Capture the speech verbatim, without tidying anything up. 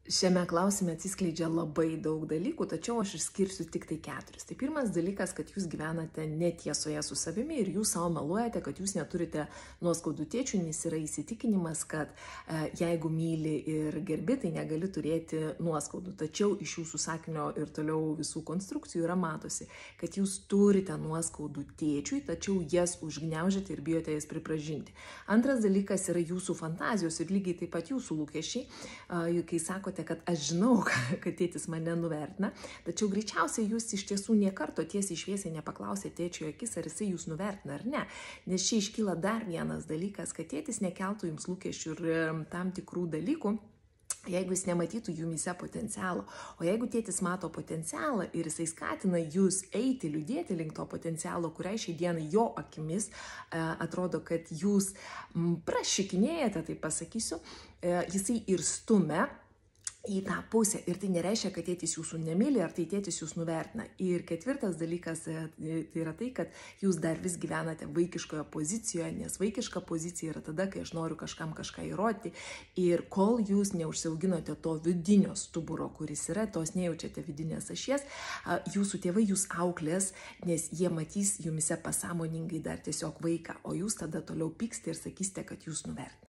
Šiame klausime atsiskleidžia labai daug dalykų, tačiau aš išskirsiu tik tai keturis. Tai pirmas dalykas, kad jūs gyvenate netiesoje su savimi ir jūs savo meluojate, kad jūs neturite nuoskaudų tėčių, nes yra įsitikinimas, kad e, jeigu myli ir gerbi, tai negali turėti nuoskaudų. Tačiau iš jūsų sakinio ir toliau visų konstrukcijų yra matosi, kad jūs turite nuoskaudų tėčiui, tačiau jas užgniaužite ir bijote jas pripažinti. Antras dalykas yra jūsų fantazijos ir lygiai taip pat jūsų lūkesčiai, e, kai sakote, kad aš žinau, kad tėtis mane nuvertina, tačiau greičiausiai jūs iš tiesų niekarto tiesiai šviesiai nepaklausėte tėčio akis, ar jisai jūs nuvertina ar ne. Nes čia iškyla dar vienas dalykas, kad tėtis nekeltų jums lūkesčių ir tam tikrų dalykų, jeigu jis nematytų jumise potencialo. O jeigu tėtis mato potencialą ir jisai skatina jūs eiti, liūdėti link to potencialo, kuriai šiai dienai jo akimis e, atrodo, kad jūs m, prašikinėjate, tai pasakysiu, e, jisai ir stumia į tą pusę. Ir tai nereiškia, kad tėtis jūsų nemyli, ar tai tėtis jūs nuvertina. Ir ketvirtas dalykas tai yra tai, kad jūs dar vis gyvenate vaikiškoje pozicijoje, nes vaikiška pozicija yra tada, kai aš noriu kažkam kažką įrodyti. Ir kol jūs neužsiauginote to vidinio stuburo, kuris yra, tos nejaučiate vidinės ašies, jūsų tėvai jūs auklės, nes jie matys jumise pasąmoningai dar tiesiog vaiką, o jūs tada toliau pyksite ir sakysite, kad jūs nuvertina.